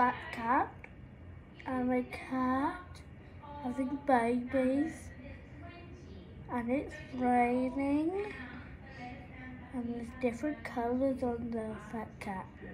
fat cat and a cat having babies, and it's raining, and there's different colours on the fat cat.